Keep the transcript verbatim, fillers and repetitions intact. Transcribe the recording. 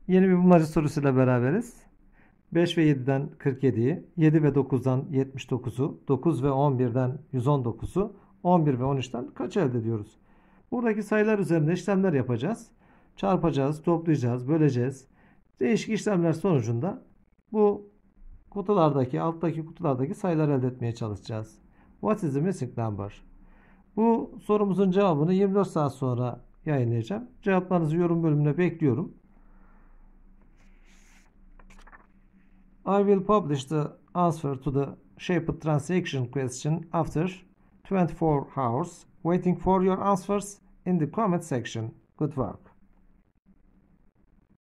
Yeni bir bulmaca sorusuyla beraberiz. beş ve yediden kırk yediyi, yedi ve dokuzdan yetmiş dokuzu, dokuz ve on birden yüz on dokuzu, on bir ve on üçten kaç elde ediyoruz? Buradaki sayılar üzerinde işlemler yapacağız. Çarpacağız, toplayacağız, böleceğiz. Değişik işlemler sonucunda bu kutulardaki, alttaki kutulardaki sayıları elde etmeye çalışacağız. What is the missing number? Bu sorumuzun cevabını yirmi dört saat sonra yayınlayacağım. Cevaplarınızı yorum bölümüne bekliyorum. I will publish the answer to the shaped transaction question after twenty-four hours. Waiting for your answers in the comment section. Good work.